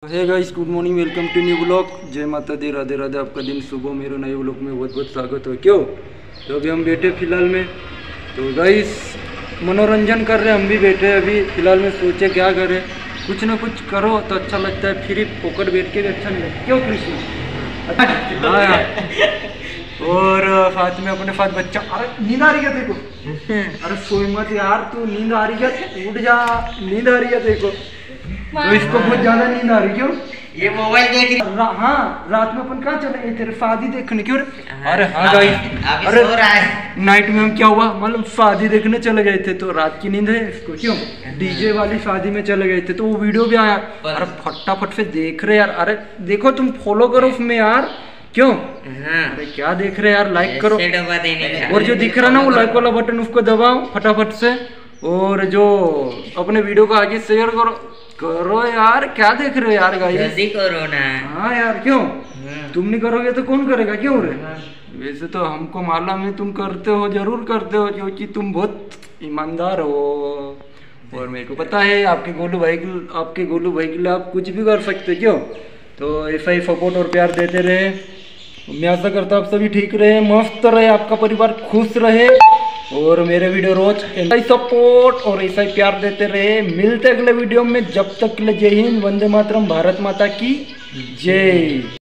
Hey guys, good morning, welcome to new blog. जय माता दी, राधे राधे। आपका दिन सुबह मेरे नए ब्लॉग में बहुत बहुत स्वागत हो। क्यों तो अभी हम बैठे फिलहाल में, तो गाइस मनोरंजन कर रहे हैं। हम भी बैठे अभी फिलहाल में, सोचे क्या करें, कुछ ना कुछ करो तो अच्छा लगता है। फ्री पोकट बैठ के भी अच्छा नहीं लगता। क्यों कृष्ण? हाँ यार। और साथ में अपने साथ बच्चा। अरे नींद आ रही है देखो। अरे सोई मत यार, तू नींद आ रही है, उठ जा, नींद आ रही है देखो। तो इसको बहुत ज्यादा नींद आ रही। क्यों? ये मोबाइल देख रही। हाँ, रात में अपन कहाँ चले गए तेरे शादी देखने? क्यों? अरे हाँ गाइस, अरे सो रहा है। नाइट में हम क्या हुआ मालूम, शादी देखने चले गए थे। तो रात की नींद है इसको। क्यों? डीजे वाली शादी में चले गए थे, तो वो वीडियो भी आया। अरे फटाफट से देख रहे यार। अरे देखो, तुम फॉलो करो उसमें यार। क्यों? अरे क्या देख रहे यार, लाइक करो। और जो दिख रहा ना वो लाइक वाला बटन, उसको दबाओ फटाफट से। और जो अपने वीडियो को आगे शेयर करो यार। क्या देख रहे हो यार गाइस, जल्दी करो ना। हाँ यार, क्यों? तुम नहीं करोगे तो कौन करेगा? क्यों रे? वैसे तो हमको मालूम है तुम करते हो, जरूर करते हो, क्योंकि तुम बहुत ईमानदार हो। और मेरे को पता है आपके गोलू भाई के लिए आप कुछ भी कर सकते हो। क्यों? तो ऐसा ही सपोर्ट और प्यार देते रहे। मैं आशा करता हूँ आप सभी ठीक रहे, मस्त रहे, आपका परिवार खुश रहे। और मेरे वीडियो रोज ऐसा ही सपोर्ट और ऐसा ही प्यार देते रहे। मिलते अगले वीडियो में, जब तक के लिए जय हिंद, वंदे मातरम, भारत माता की जय।